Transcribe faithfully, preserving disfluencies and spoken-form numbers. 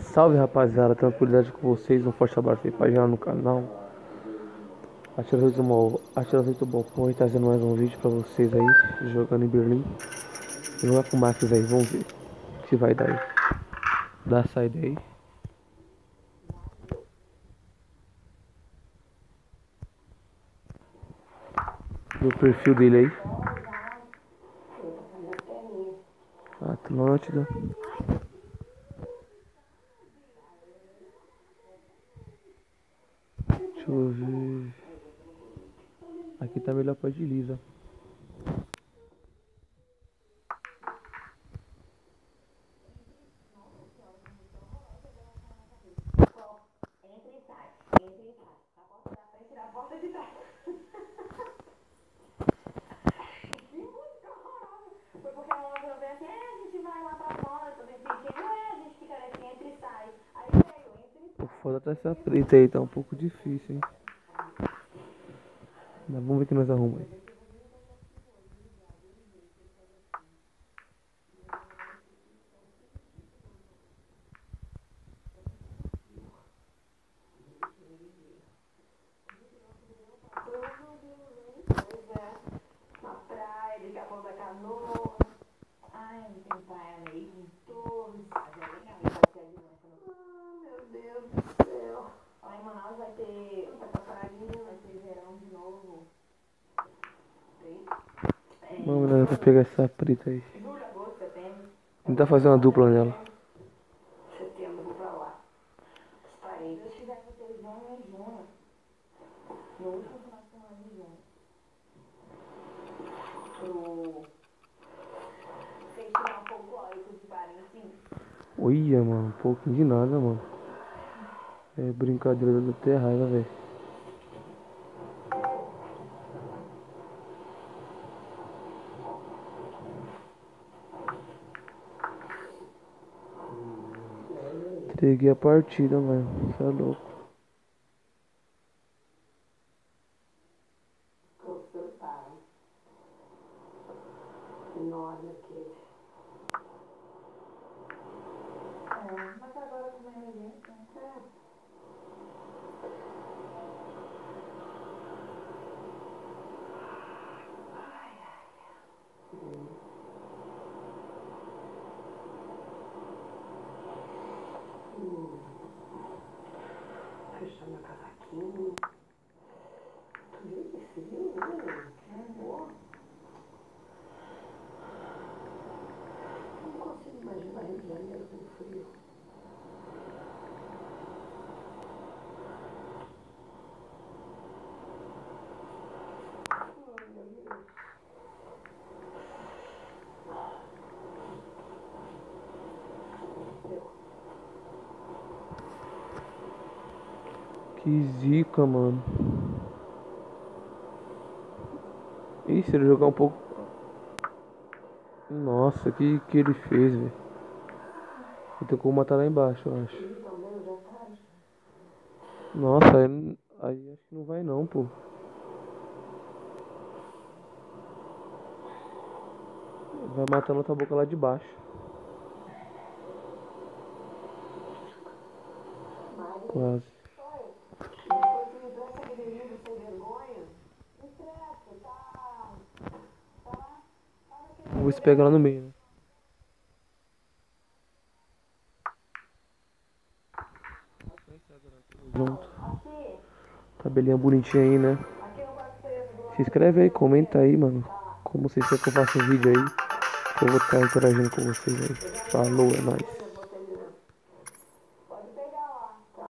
Salve rapaziada, tranquilidade com vocês, um forte abraço aí pra geral no canal. Atira do Mol, Atira do Balcão e trazendo mais um vídeo pra vocês aí, jogando em Berlim. Vou jogar com o Max aí, vamos ver o que vai dar aí. Dá a saída aí. Do perfil dele aí. Atlântida. Deixa eu ver. Aqui tá melhor pra desliza. O foda tá essa preta aí, tá um pouco difícil, hein. Mas vamos ver o que nós arrumamos aí. Vamos lá pra pegar essa preta aí. Tentar fazer uma dupla nela. Setembro, vou pra lá. Os parentes. Se tiver vocês vão em junho. No último final de semana de junho. Pro festival folclórico de Parintins. Olha, mano, um pouquinho de nada, mano. É brincadeira, dá até raiva, velho. Entreguei a partida, mano. Você é louco. Com seu pai. Enorme aquele. É, mas agora com a emergência, né? Ai, ai. Hum. Hum. Fechar meu casaquinho. Tu viu esse frio, né? É, boa. Não consigo imaginar Rio de Janeiro com frio. Ai, meu Deus. Deu. Que zica, mano. Ih, se ele jogar um pouco. Nossa, que que ele fez, velho. Ele tem como matar lá embaixo, eu acho. Nossa, aí, aí acho que não vai não, pô. Vai matando outra boca lá de baixo. Quase. Vamos ver se pega lá no meio, né? Junto. Tabelinha bonitinha aí, né? Se inscreve aí, comenta aí, mano. Como vocês querem que eu faça um vídeo aí. Eu vou estar interagindo com vocês aí. Falou, é nóis.